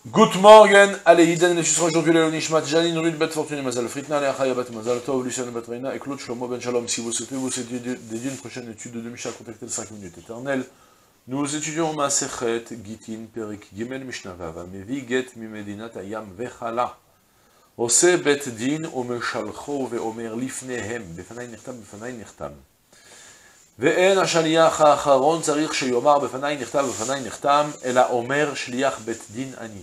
Good morning, allez, Iden, le sucre aujourd'hui, le Nishmat, Janine, Rud, Bet Fortune, Mazal, Fritna, Leachaya, Bet Mazal, Tov, Lucien, Bet Reina, et Claude, Shlomo, Ben Shalom. Si vous souhaitez vous dédier une prochaine étude de Mishnah, contactez le 5 minutes éternelles. Nous étudions Masechet, Gitin, Perik, Gimel, Mishnah, Vava, Mevi, Get, Mimedinat, Ayam, Vechala. Ose Bet Din, Omer Shalcho, Veomer Lifnehem, Befanai Nechtam, Befanai Nechtam. ואין השליח האחרון צריך שיאמר בפניי נכתב בפניי נחתם, אלא אומר שליח בית דין אני.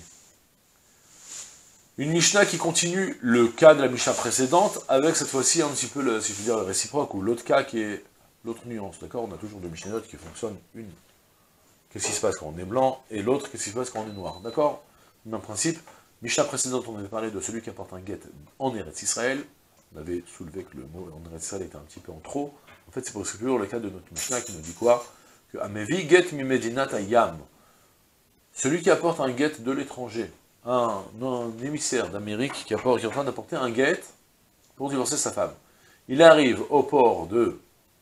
Une Mishnah qui continue le cas de la Mishnah précédente, avec cette fois-ci un petit peu, si je veux dire, le réciproque, ou l'autre cas qui est l'autre nuance, d'accord? On a toujours deux Mishnayot qui fonctionnent, une, qu'est-ce qui se passe quand on est blanc, et l'autre, qu'est-ce qui se passe quand on est noir, d'accord? Même principe, Mishnah précédente, on avait parlé de celui qui apporte un guet en Eretz Israël, on avait soulevé que le mot en Eretz Israël était un petit peu en trop. En fait, c'est pour exclure le cas de notre Mishnah qui nous dit quoi? Que Amevi get mimedinat ayam. Celui qui apporte un guet de l'étranger, un émissaire d'Amérique qui est en train d'apporter un guet pour divorcer sa femme. Il arrive au port de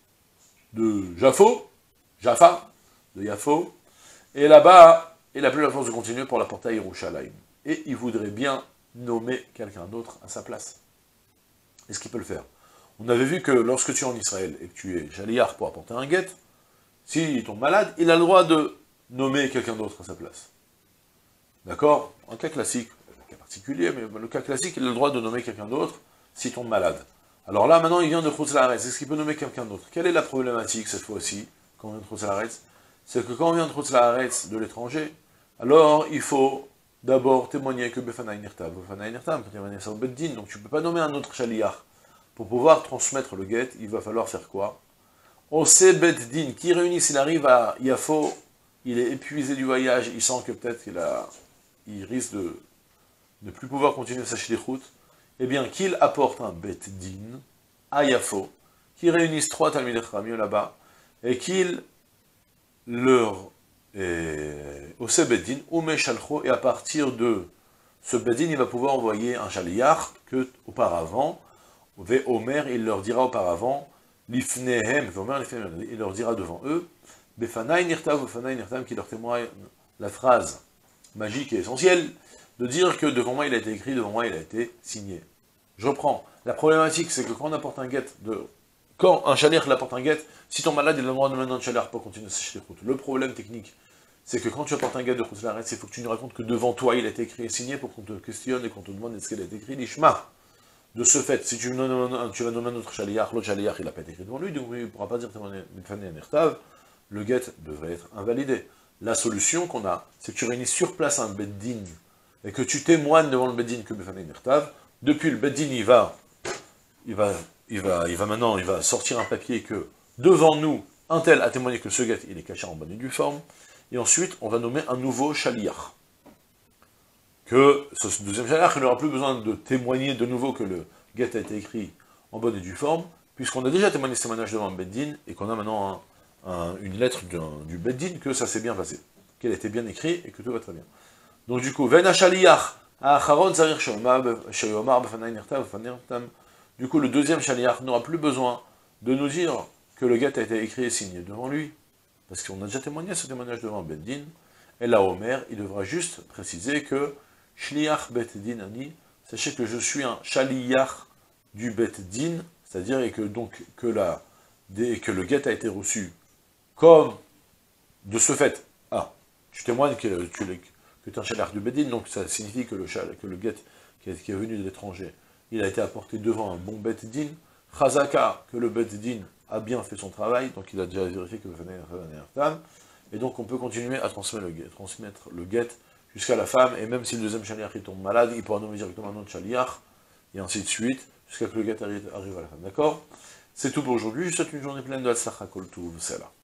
Jaffa, de Yafo, et là-bas, il n'a plus la force de continuer pour la porter à Yerushalayim. Et il voudrait bien nommer quelqu'un d'autre à sa place. Est-ce qu'il peut le faire? On avait vu que lorsque tu es en Israël et que tu es Jaliar pour apporter un guet, s'il tombe malade, il a le droit de nommer quelqu'un d'autre à sa place. D'accord? Un cas classique, un cas particulier, mais le cas classique, il a le droit de nommer quelqu'un d'autre s'il tombe malade. Alors là, maintenant, il vient de Chutz La'aretz. Est-ce qu'il peut nommer quelqu'un d'autre? Quelle est la problématique cette fois-ci, quand on vient de Chutz La'aretz? C'est que quand on vient de Chutz La'aretz de l'étranger, alors il faut d'abord témoigner que Befanai Nechtam, Befanai Nechtam, quand il y a un Beddin, donc tu ne peux pas nommer un autre Shaliach. Pour pouvoir transmettre le guet, il va falloir faire quoi? On sait Beddin, qui réunit, s'il arrive à Yafo, il est épuisé du voyage, il sent que peut-être il risque de ne plus pouvoir continuer sa shlichut, eh bien qu'il apporte un Beddin à Yafo, qui réunisse 3 Talmidei Chachamim là-bas, et qu'il leur au Beddin, ou Meshalcho, et à partir de ce Beddin, il va pouvoir envoyer un Shaliach que auparavant, Omer, il leur dira auparavant, Lifnehem, il leur dira devant eux, Befanai Nirtav, Befanai Nirtam, qui leur témoigne la phrase magique et essentielle, de dire que devant moi il a été écrit, devant moi il a été signé. Je reprends. La problématique, c'est que quand on apporte un guet, quand un shaliach apporte un guet, si ton malade, il a le droit de demander un shaliach pour continuer sa shlichut. Le problème technique, c'est que quand tu apportes un guet de Chutz La'aretz, il faut que tu nous racontes que devant toi il a été écrit et signé pour qu'on te questionne et qu'on te demande est-ce qu'il a été écrit, l'ishma. De ce fait, si tu vas nommer un autre shaliach, l'autre shaliach, il n'a pas été écrit devant lui, donc il ne pourra pas dire le guet devrait être invalidé. La solution qu'on a, c'est que tu réunis sur place un beddin, et que tu témoignes devant le beddin que Befanei Nirtav. Depuis le beddin, il va sortir un papier que, devant nous, un tel a témoigné que ce guet, il est caché en bonne et due forme, et ensuite, on va nommer un nouveau shaliach. Que ce deuxième shaliach, il n'aura plus besoin de témoigner de nouveau que le guet a été écrit en bonne et due forme, puisqu'on a déjà témoigné ce témoignage devant un beddin, et qu'on a maintenant une lettre du beddin que ça s'est bien passé, qu'elle a été bien écrite et que tout va très bien. Donc du coup, du coup, le deuxième shaliach n'aura plus besoin de nous dire que le guet a été écrit et signé devant lui, parce qu'on a déjà témoigné ce témoignage devant un beddin, et là, Omer, il devra juste préciser que Shliach Bet Din Ani, sachez que je suis un Shaliach du Bet Din, c'est-à-dire que le guet a été reçu comme, de ce fait, tu témoignes que tu es un Shaliach du Bet Din, donc ça signifie que le guet qui est venu de l'étranger, il a été apporté devant un bon Bet Din, Chazaka, que le Bet Din a bien fait son travail, donc il a déjà vérifié que et donc on peut continuer à transmettre le guet jusqu'à la femme, et même si le deuxième shaliach tombe malade, il pourra nommer directement un autre shaliach, et ainsi de suite, jusqu'à ce que le guet arrive à la femme. D'accord? C'est tout pour aujourd'hui, je vous souhaite une journée pleine de Hatzlacha Kol Tuv, c'est là.